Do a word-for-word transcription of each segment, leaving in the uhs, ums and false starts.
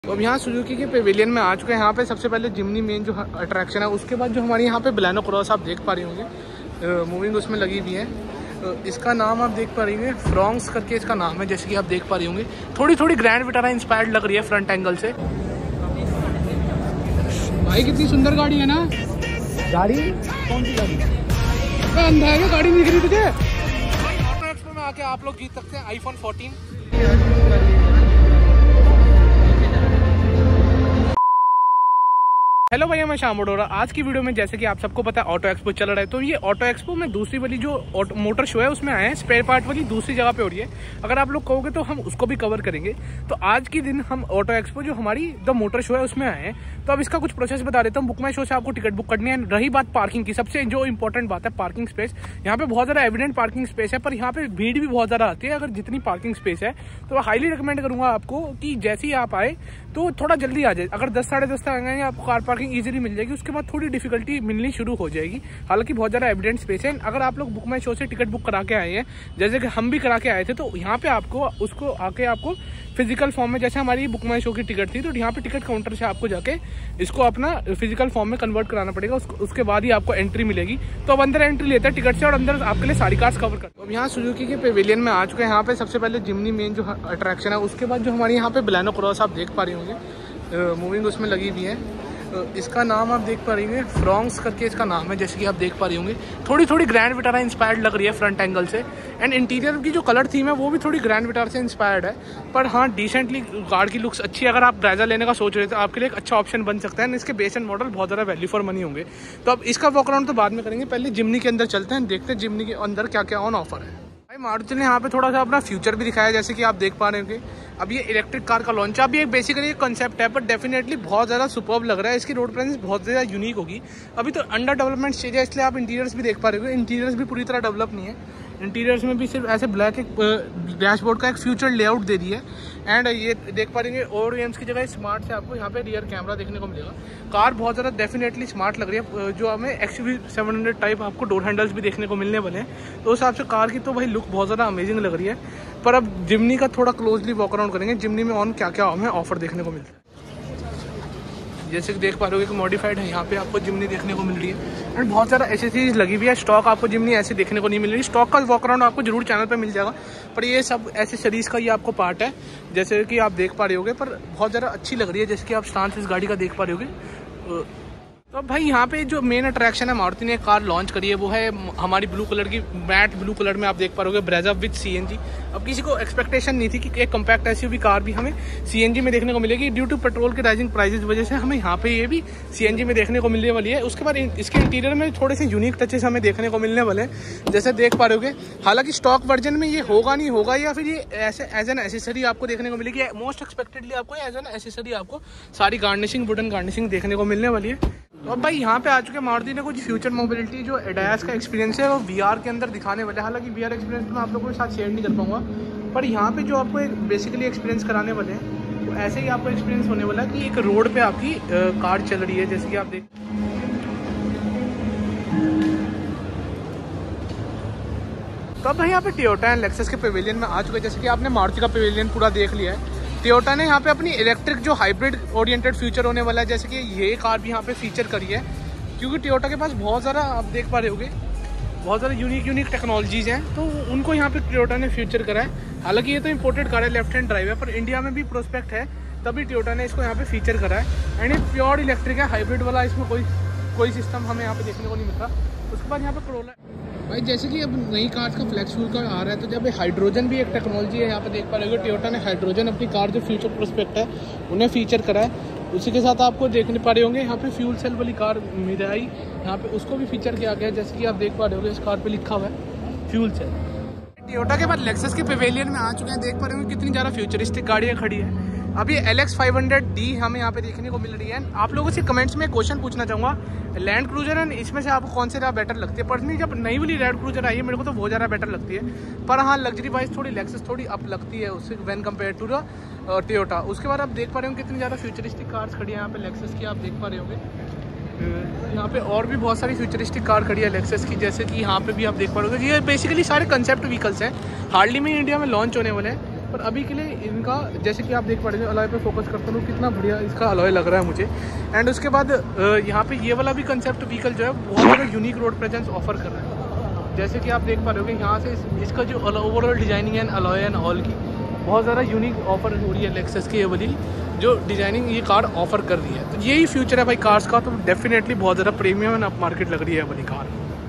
तो अब यहाँ सुजुकी के पेविलियन में आ चुके हैं। यहाँ पे सबसे पहले जिमनी मेन जो अट्रैक्शन है, उसके बाद जो हमारी यहाँ पे बलेनो क्रॉस आप देख पा रही होंगे मूविंग उसमें लगी हुई है। तो इसका नाम आप देख पा रही होंगे, फ्रॉन्क्स करके इसका नाम है, जैसे कि आप देख पा रही होंगे। थोड़ी थोड़ी ग्रैंड विटारा इंस्पायर्ड लग रही है फ्रंट एंगल से। भाई कितनी सुंदर गाड़ी है ना। गाड़ी कौन सी गाड़ी? अंधा है, गाड़ी नहीं दिख रही तुझे? ऑटो एक्सपो में आके आप लोग जीत सकते हैं आईफोन फोर्टीन। हेलो भैया, मैं श्याम अरोड़ा। आज की वीडियो में जैसे कि आप सबको पता है ऑटो एक्सपो चल रहा है, तो ये ऑटो एक्सपो में दूसरी वाली जो मोटर शो है उसमें आए हैं। स्पेयर पार्ट वाली दूसरी जगह पे हो रही है। अगर आप लोग कहोगे तो हम उसको भी कवर करेंगे। तो आज के दिन हम ऑटो एक्सपो जो हमारी द मोटर शो है उसमें आए हैं। तो अब इसका कुछ प्रोसेस बता देता हूँ। बुक माई शो से आपको टिकट बुक करनी है। रही बात पार्किंग की, सबसे जो इंपॉर्टेंट बात है पार्किंग स्पेस। यहाँ पे बहुत ज्यादा एविडेंट पार्किंग स्पेस है, पर यहाँ पे भीड़ भी बहुत ज्यादा आती है। अगर जितनी पार्किंग स्पेस है तो हाईली रिकमेंड करूंगा आपको कि जैसे ही आप आए तो थोड़ा जल्दी आ जाए। अगर दस साढ़े दस तक आएंगे आपको कार पार्किंग इजीली मिल जाएगी। उसके बाद थोड़ी डिफिकल्टी मिलनी शुरू हो जाएगी। हालांकि बहुत ज़्यादा एविडेंट स्पेस है। अगर आप लोग बुक माई शो से टिकट बुक करा के आए हैं, जैसे कि हम भी करा के आए थे, तो यहाँ पे आपको उसको आके आपको फिजिकल फॉर्म में, जैसे हमारी बुक माई शो की टिकट थी, तो यहाँ पे टिकट काउंटर से आपको जाके इसको अपना फिजिकल फॉर्म में कन्वर्ट कराना पड़ेगा। उसको, उसके बाद ही आपको एंट्री मिलेगी। तो अब अंदर एंट्री लेते हैं टिकट से और अंदर आपके लिए सारी कार्स कवर करते हैं। अब यहाँ सुजुकी के पेविलियन में आ चुके हैं। यहाँ पे सबसे पहले जिमनी मेन जो अट्रैक्शन है, उसके बाद जो हमारी यहाँ पे बलेनो क्रॉस आप देख पा रही होंगे मूविंग उसमें लगी हुई है। तो इसका नाम आप देख पा रही होंगे, फ्रॉन्क्स करके इसका नाम है, जैसे कि आप देख पा रही होंगे। थोड़ी थोड़ी ग्रैंड विटारा इंस्पायर्ड लग रही है फ्रंट एंगल से। एंड इंटीरियर की जो कलर थीम है वो भी थोड़ी ग्रैंड विटारा से इंस्पायर्ड है। पर हाँ, डिसेंटली कार की लुक्स अच्छी है। अगर आप ब्रेजा लेने का सोच रहे थे तो आपके लिए एक अच्छा ऑप्शन बन सकता है। इसके बेस एंड मॉडल बहुत ज़्यादा वैल्यू फॉर मनी होंगे। तो अब इसका वॉक अराउंड तो बाद में करेंगे, पहले जिमनी के अंदर चलते हैं, देखते हैं जिमनी के अंदर क्या क्या ऑन ऑफर है। भाई मारुति ने यहाँ पे थोड़ा सा अपना फ्यूचर भी दिखाया, जैसे कि आप देख पा रहे होंगे। अब ये इलेक्ट्रिक कार का लॉन्च है। अब ये बेसिकली एक कंसेप्ट है, पर डेफिनेटली बहुत ज़्यादा सुपर्ब लग रहा है। इसकी रोड प्रेजेंस बहुत ज़्यादा यूनिक होगी। अभी तो अंडर डेवलपमेंट स्टेज है, इसलिए आप इंटीरियर्स भी देख पा रहे हो। इंटीरियर्स भी पूरी तरह डेवलप नहीं है। इंटीरियर्स में भी सिर्फ ऐसे ब्लैक एक डैशबोर्ड का एक फ्यूचर लेआउट दे दी है। एंड ये देख पा रहे हैं ओरियम्स की जगह स्मार्ट से आपको यहाँ पे रियर कैमरा देखने को मिलेगा। कार बहुत ज़्यादा डेफिनेटली स्मार्ट लग रही है। जो हमें एक्सयूवी सेवन हंड्रेड टाइप आपको डोर हैंडल्स भी देखने को मिलने वाले हैं। तो उस हिसाब से कार की तो भाई लुक बहुत ज़्यादा अमेजिंग लग रही है। पर अब जिमनी का थोड़ा क्लोजली वॉक अराउंड करेंगे। जिमनी में ऑन क्या क्या हमें ऑफर देखने को मिलता है। जैसे कि देख पा रहे हो कि मॉडिफाइड है, यहाँ पे आपको जिमनी देखने को मिल रही है। एंड बहुत ज़्यादा एसेसरीज लगी हुई है। स्टॉक आपको जिमनी ऐसे देखने को नहीं मिल रही। स्टॉक का वॉक अराउंड आपको जरूर चैनल पे मिल जाएगा, पर ये सब एसेसरीज का ये आपको पार्ट है, जैसे कि आप देख पा रहे होगे। पर बहुत ज़्यादा अच्छी लग रही है, जैसे कि आप स्टांस इस गाड़ी का देख पा रहे होगे। तो अब भाई यहाँ पे जो मेन अट्रैक्शन है, मारुति ने एक कार लॉन्च करी है, वो है हमारी ब्लू कलर की, मैट ब्लू कलर में आप देख पा रहे होगे, ब्रेजा विद सीएनजी। अब किसी को एक्सपेक्टेशन नहीं थी कि एक कम्पैक्ट एसयूवी कार भी हमें सीएनजी में देखने को मिलेगी। ड्यू टू पेट्रोल के राइजिंग प्राइसेस वजह से हमें यहाँ पे ये भी सीएनजी में देखने को मिलने वाली है। उसके बाद इसके इंटीरियर में थोड़े से यूनिक टचेस हमें देखने को मिलने वाले हैं, जैसे देख पा रहे होगे। हालांकि स्टॉक वर्जन में ये होगा नहीं होगा, या फिर ये ऐसे एज एन एसेसरी आपको देखने को मिलेगी। मोस्ट एक्सपेक्टेडली आपको एज एन एसेसरी आपको सारी गार्निशिंग, वुडन गार्निशिंग देखने को मिलने वाली है। तो अब भाई यहाँ पे आ चुके मारुति ने कुछ फ्यूचर मोबिलिटी जो एडास का एक्सपीरियंस है वो वीआर के अंदर दिखाने वाले हैं। हालांकि वीआर एक्सपीरियंस तो मैं आप लोगों के साथ शेयर नहीं कर पाऊंगा, पर यहाँ पे जो आपको एक बेसिकली एक्सपीरियंस कराने वाले हैं, तो ऐसे ही आपको एक्सपीरियंस होने वाला है कि एक रोड पे आपकी कार चल रही है, जैसे कि आप देख। तो अब भाई यहाँ पे टोयोटा एंड लेक्सस के पेविलियन में आ चुके हैं। जैसे कि आपने मारुति का पेविलियन पूरा देख लिया है। टोयोटा ने यहाँ पे अपनी इलेक्ट्रिक जो हाइब्रिड ओरिएंटेड फ्यूचर होने वाला है, जैसे कि ये कार भी यहाँ पे फीचर करी है, क्योंकि टोयोटा के पास बहुत ज़्यादा आप देख पा रहे होगे बहुत ज़्यादा यूनिक यूनिक टेक्नोलॉजीज हैं, तो उनको यहाँ पे टोयोटा ने फ्यूचर करा है। हालांकि ये तो इंपोर्टेड कार है, लेफ्ट हैंड ड्राइव है, पर इंडिया में भी प्रोस्पेक्ट है, तभी टोयोटा ने इसको यहाँ पे फीचर करा है। एंड ये प्योर इलेक्ट्रिक है, हाइब्रिड वाला, इसमें कोई कोई सिस्टम हमें यहाँ पे देखने को नहीं मिलता। उसके बाद यहाँ पे करोला भाई, जैसे कि अब नई कार का फ्लेक्स फ्यूल का आ रहा है, तो जब हाइड्रोजन भी एक टेक्नोलॉजी है, यहाँ पे देख पा रहे हो टोयोटा ने हाइड्रोजन अपनी कार जो फ्यूचर प्रोस्पेक्ट है उन्हें फीचर करा है। उसी के साथ आपको देखने पा रहे होंगे यहाँ पे फ्यूल सेल वाली कार मिराई, यहाँ पे उसको भी फीचर किया गया है, जैसे कि आप देख पा रहे होंगे इस कार पे लिखा हुआ है फ्यूल सेल। टोयोटा के बाद लेक्सस के पेविलियन में आ चुके हैं। देख पा रहे होंगे कितनी ज़्यादा फ्यूचरिस्टिक गाड़ियाँ खड़ी है। अब ये L X five hundred D हमें यहाँ पे देखने को मिल रही है। आप लोगों से कमेंट्स में क्वेश्चन पूछना चाहूँगा, लैंड क्रूजर है इसमें से आपको कौन से ज़्यादा बेटर लगती है? पर्सनली जब नई वाली लैंड क्रूजर आई है मेरे को तो बहुत ज़्यादा बेटर लगती है, पर हाँ लग्जरी वाइज थोड़ी लेक्सस थोड़ी अप लगती है उससे when compare to the Toyota. उसके बाद आप देख पा रहे हो कितनी ज़्यादा फ्यूचरिस्टिक कार्स खड़ी है यहाँ पे लेक्सस की, आप देख पा रहे होंगे। यहाँ पे और भी बहुत सारी फ्यूचरिस्टिक कार खड़ी है लेक्सस की, जैसे कि यहाँ पे भी आप देख पा रहे हो। ये बेसिकली सारे कंसेप्ट व्हीकल्स हैं, हार्डली में इंडिया में लॉन्च होने वाले हैं। पर अभी के लिए इनका जैसे कि आप देख पा रहे हैं अलॉय पे फोकस करता हूँ कितना बढ़िया इसका अलॉय लग रहा है मुझे। एंड उसके बाद यहाँ पे ये वाला भी कंसेप्ट व्हीकल जो है बहुत ज़्यादा यूनिक रोड प्रेजेंस ऑफर कर रहा है। जैसे कि आप देख पा रहे हो यहाँ से इस, इसका जो ओवरऑल डिजाइनिंग है अलॉय एंड ऑल की बहुत ज़्यादा यूनिक ऑफर हो रही है लेक्सस की ये वाली जो डिजाइनिंग ये कार ऑफर कर रही है। तो यही फ्यूचर है भाई कार्स का, तो डेफिनेटली बहुत ज़्यादा प्रीमियम एंड अप मार्केट लग रही है वाली कार।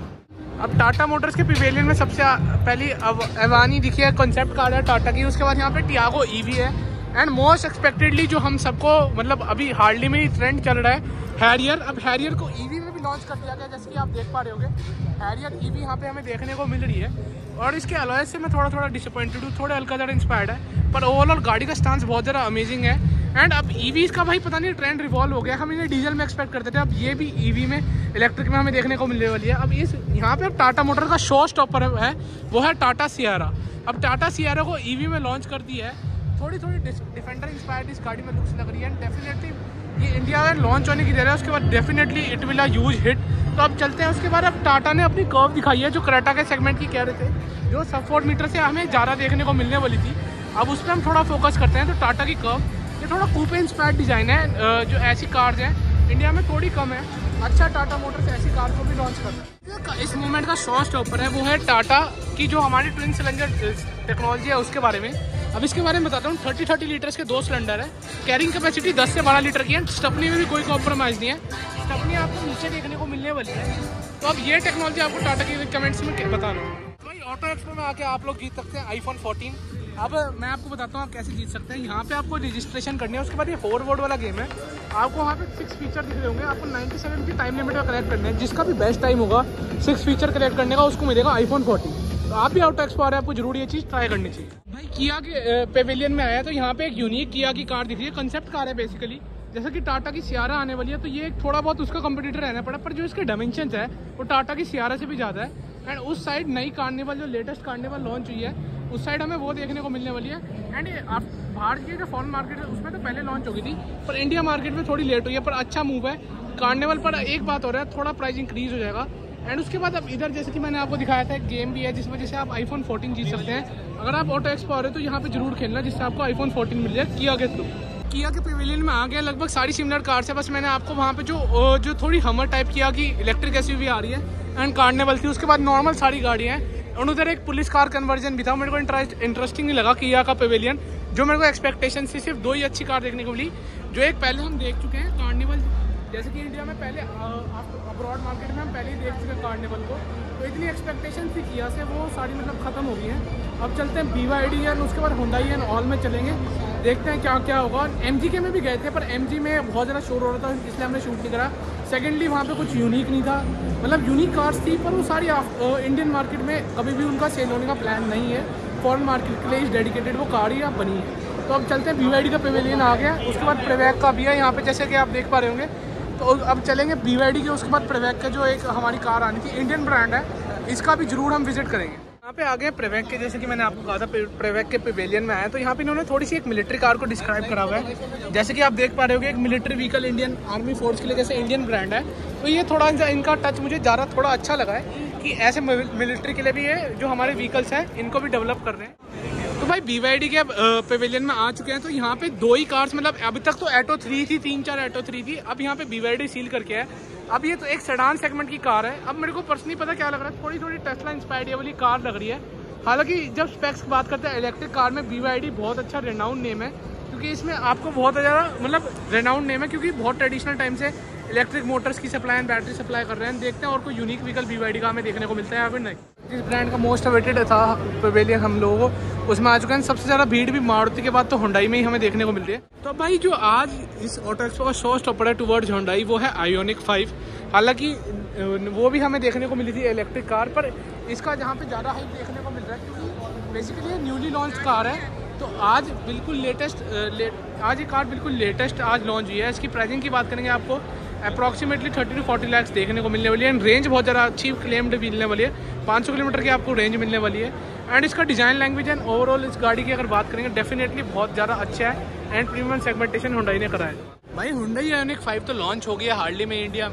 अब टाटा मोटर्स के पिवेलियन में सबसे पहली अब एवानी दिखी है, कॉन्सेप्ट कार है टाटा की। उसके बाद यहाँ पे टियागो ईवी है एंड मोस्ट एक्सपेक्टेडली जो हम सबको मतलब अभी हार्डली में ही ट्रेंड चल रहा है हैरियर। अब हैरियर को ईवी में भी लॉन्च कर दिया गया जैसे कि आप देख पा रहे होंगे। हैरियर ईवी यहाँ पे हमें देखने को मिल रही है और इसके अलॉय से मैं थोड़ा थोड़ा डिसअपॉइंटेड हूँ, थोड़ा हल्का ज़्यादा इंस्पायर्ड है, पर ओवरऑल गाड़ी का स्टांस बहुत ज़्यादा अमेजिंग है। एंड अब ईवीज़ का भाई पता नहीं ट्रेंड रिवॉल्व हो गया, हम इन्हें डीजल में एक्सपेक्ट करते थे, अब ये भी ईवी में इलेक्ट्रिक में हमें देखने को मिलने वाली है। अब इस यहाँ पे अब टाटा मोटर का शो स्टॉपर है वो है टाटा सियारा। अब टाटा सियारा को ईवी में लॉन्च कर दी है, थोड़ी थोड़ी डिफेंडर इंस्पायर्ड इस गाड़ी में लुक्स लग रही है। डेफिनेटली ये इंडिया में लॉन्च होने की देर है, उसके बाद definitely it will a huge hit. तो अब चलते हैं उसके बाद अब टाटा ने अपनी कर्व दिखाई है जो क्रेटा के सेगमेंट की कह रहे थे, जो सब फोर मीटर से हमें ज़्यादा देखने को मिलने वाली थी। अब उस पर हम थोड़ा फोकस करते हैं। तो टाटा की कर्व ये थोड़ा कूपे इंस्पायर्ड डिज़ाइन है, जो ऐसी कार्स हैं इंडिया में थोड़ी कम है। अच्छा टाटा मोटर्स ऐसी कार को भी लॉन्च कर रहा है। इस मूवमेंट का शो स्टॉपर है वो है टाटा की जो हमारी ट्विन सिलेंडर टेक्नोलॉजी है उसके बारे में। अब इसके बारे में बताता हूँ। थर्टी थर्टी लीटर्स के दो सिलेंडर है, कैरिंग कैपेसिटी दस से बारह लीटर की है। स्टपनी में भी कोई कॉम्प्रोमाइज़ नहीं है, स्टपनी आपको नीचे देखने को मिलने वाली है। तो अब ये टेक्नोलॉजी आपको टाटा की कमेंट्स में बता रहा हूँ। भाई ऑटो एक्सपो में आके आप लोग जीत सकते हैं आईफोन फोर्टीन। अब मैं आपको बताता हूँ आप कैसे जीत सकते हैं। यहाँ पे आपको रजिस्ट्रेशन करनी है, उसके बाद ये फोर वर्ड वाला गेम है। आपको वहाँ पे सिक्स फीचर दिख रहे होंगे, आपको नाइन्टी सेवन की टाइम लिमिट में कलेक्ट करना है। जिसका भी बेस्ट टाइम होगा सिक्स फीचर कलेक्ट करने का उसको मिलेगा आईफोन फोर्टीन। तो आप भी ऑटो एक्सपो आ रहे हैं, आपको जरूर ये चीज़ ट्राई करनी चाहिए। भाई किया के पेवेलियन में आया तो यहाँ पे एक यूनिक किया की कार दिख रही है, कंसेप्ट कार है बेसिकली। जैसा कि टाटा की सियारा आने वाली है तो ये एक थोड़ा बहुत उसका कंपटीटर रहना पड़ा, पर जो इसके डायमेंशंस है वो टाटा की सियारा से भी ज़्यादा है। एंड उस साइड नई कार्निवल जो लेटेस्ट कार्निवल लॉन्च हुई है उस साइड हमें वो देखने को मिलने वाली है। एंड आप बाहर की जो फॉरेन मार्केट है उसमें तो पहले लॉन्च हो गई थी, पर इंडिया मार्केट में थोड़ी लेट हुई है, पर अच्छा मूव है। कार्निवल पर एक बात हो रहा है, थोड़ा प्राइस इंक्रीज हो जाएगा। एंड उसके बाद अब इधर जैसे कि मैंने आपको दिखाया था एक गेम भी है जिस वजह से आप आईफोन फोर्टीन जीत सकते हैं। अगर आप ऑटो एक्सपो आ रहे हो तो यहाँ पे जरूर खेलना जिससे आपको आईफोन फोर्टीन मिल जाए किया के थ्रू। किया के पेवेलियन में आ गया, लगभग सारी सिमिलर कार्स है, बस मैंने आपको वहाँ पे जो जो थोड़ी हमर टाइप किया की इलेक्ट्रिक एसयूवी आ रही है एंड कार्निवल थी, उसके बाद नॉर्मल सारी गाड़ियाँ हैं। और उधर एक पुलिस कार कन्वर्जन भी था, मेरे को इंटरेस्टिंग नहीं लगा किया का पेवेलियन। जो मेरे को एक्सपेक्टेशन से सिर्फ दो ही अच्छी कार देखने को मिली, जो एक पहले हम देख चुके हैं कार्निवल, जैसे कि इंडिया में पहले अब्रॉड मार्केट में हम पहले ही देख चुके हैं कार्निवल को, तो इतनी एक्सपेक्टेशन थी किया से वो सारी मतलब ख़त्म हो गई है। अब चलते हैं बी वाई डी एंड उसके बाद हुंडई एंड ऑल में चलेंगे, देखते हैं क्या क्या होगा। एम जी के में भी गए थे पर एम जी में बहुत ज़्यादा शोर हो रहा था इसलिए हमने शूट नहीं करा। सेकेंडली वहाँ पे कुछ यूनिक नहीं था, मतलब यूनिक कार्स थी पर वो सारी इंडियन मार्केट में कभी भी उनका सेल होने का प्लान नहीं है। फॉरेन मार्केट के लिए डेडिकेटेड वो कार ही बनी है। तो अब चलते हैं बी वाई डी का पेवेलियन आ गया, उसके बाद प्रेवैक का भी है यहाँ पे जैसे कि आप देख पा रहे होंगे। तो अब चलेंगे बी वाई डी के, उसके बाद प्रेवैक का जो एक हमारी कार आनी थी, इंडियन ब्रांड है, इसका भी जरूर हम विजिट करेंगे। यहाँ पे आ गए प्रेवैक के, जैसे कि मैंने आपको कहा था प्रेवैक के पेवेलियन में आया तो यहाँ पे इन्होंने थोड़ी सी एक मिलिट्री कार को डिस्क्राइब करा हुआ है। जैसे कि आप देख पा रहे होगे एक military vehicle Indian army force के लिए जैसे इंडियन ब्रांड है, तो ये थोड़ा इनका टच मुझे ज़्यादा थोड़ा अच्छा लगा है कि ऐसे मिलिट्री के लिए भी ये जो हमारे व्हीकल्स हैं इनको भी डेवलप कर रहे हैं। तो भाई बी वाई डी के पेवेलियन में आ चुके हैं, तो यहाँ पे दो ही कार्स, मतलब अभी तक तो एटो थ्री थी, तीन चार एटो थ्री थी, अब यहाँ पे बी वाई डी सील करके है। अब ये तो एक सेडान सेगमेंट की कार है। अब मेरे को पर्सनली पता क्या लग रहा है, थोड़ी थोड़ी टेस्ला इंस्पायर्ड वाली कार लग रही है। हालांकि जब स्पेक्स की बात करते हैं इलेक्ट्रिक कार में बी वाई डी बहुत अच्छा रेनाउंड नेम है, क्योंकि इसमें आपको बहुत ज़्यादा मतलब रेनाउंड नेम है, क्योंकि बहुत ट्रेडिशनल टाइम से इलेक्ट्रिक मोटर्स की सप्लाई एंड बैटरी सप्लाई कर रहे हैं। देखते हैं और कोई unique vehicle B Y D का हमें देखने को मिलता है या फिर नहीं। जिस ब्रांड का मोस्ट अवेटेड था पेवेलियन हम लोगों को उसमें आ चुके हैं। सबसे ज़्यादा भीड़ भी मारुति के बाद तो हुंडई में ही हमें देखने को मिलती है। तो भाई जो आज इस ऑटो एक्सपो का शो स्टॉपर है टुवर्ड्स हुंडई वो है आयोनिक फाइव। हालांकि वो भी हमें देखने को मिली थी इलेक्ट्रिक कार, पर इसका जहाँ पे ज़्यादा हाइप देखने को मिल रहा है क्योंकि बेसिकली ये न्यूली लॉन्च कार है। तो आज बिल्कुल लेटेस्ट ले, आज ये कार बिल्कुल लेटेस्ट आज लॉन्च हुई है। इसकी प्राइसिंग की बात करेंगे आपको approximately thirty two forty lakhs देखने को मिलने वाली है। रेंज बहुत ज़्यादा अच्छी क्लेम्ड मिलने वाली है, पाँच सौ किलोमीटर की आपको रेंज मिलने वाली है। एंड इसका डिज़ाइन लैंग्वेज एंड ओवरऑल इस गाड़ी की अगर बात करेंगे डेफिनेटली बहुत ज़्यादा अच्छा है एंड प्रीमियम सेगमेंटेशन हुंडई ने कराया है। भाई हुंडई आयोनिक फाइव तो लॉन्च हो गया हार्डली में इंडिया में,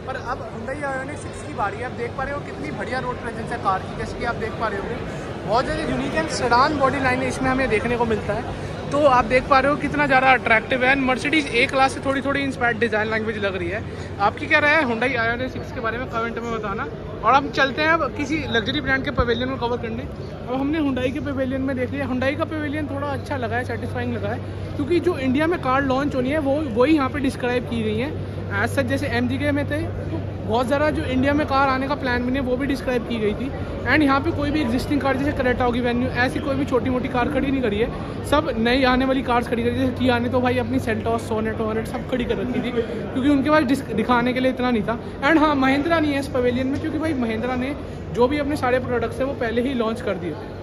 पर अब Hyundai Ioniq सिक्स की बारी है। आप देख पा रहे हो कितनी बढ़िया रोड प्रेजेंस है कार की, जैसे कि आप देख पा रहे होंगे बहुत ज़्यादा unique and sedan body line इसमें हमें देखने को मिलता है। तो आप देख पा रहे हो कितना ज़्यादा अट्रैक्टिव है एंड मर्सिडीज ए क्लास से थोड़ी थोड़ी इंस्पायर्ड डिज़ाइन लैंग्वेज लग रही है। आपकी क्या राय है Hyundai Ioniq सिक्स के बारे में कमेंट में बताना। और हम चलते हैं अब किसी लग्जरी ब्रांड के पवेलियन को कवर करने। अब हमने Hyundai के पवेलियन में देख लिया। Hyundai का पवेलियन थोड़ा अच्छा लगा है, सेटिस्फाइंग लगा है, क्योंकि जो इंडिया में कार लॉन्च होनी है वो वही यहाँ पे डिस्क्राइब की गई है। एज सच जैसे एम जी के में थे तो बहुत ज़्यादा जो इंडिया में कार आने का प्लान बने वो भी डिस्क्राइब की गई थी। एंड यहाँ पे कोई भी एग्जिस्टिंग कार जैसे क्रेटा होगी, वेन्यू, ऐसी कोई भी छोटी मोटी कार खड़ी नहीं करी है। सब नई आने वाली कार्स खड़ी करी, जैसे किया ने तो भाई अपनी सेल्टॉस, सोनेट, वोनेट सब खड़ी कर रखी थी, क्योंकि उनके पास दिखाने के लिए इतना नहीं था। एंड हाँ, महिंद्रा नहीं है इस पवेलियन में, क्योंकि भाई महिंद्रा ने जो भी अपने सारे प्रोडक्ट्स हैं वो पहले ही लॉन्च कर दिए।